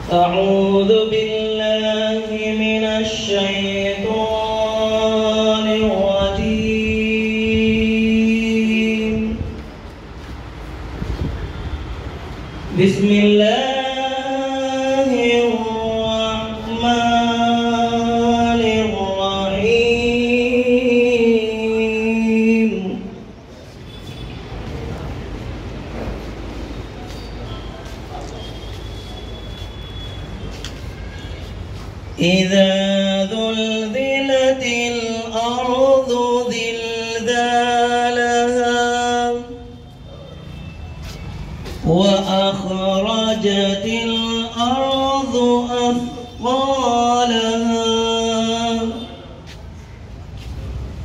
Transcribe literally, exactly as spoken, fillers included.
أعوذ بالله من الشيطان الرجيم. بسم الله الرحمن الرحيم. إذا زلزلت الأرض زلزالها وأخرجت الأرض أثقالها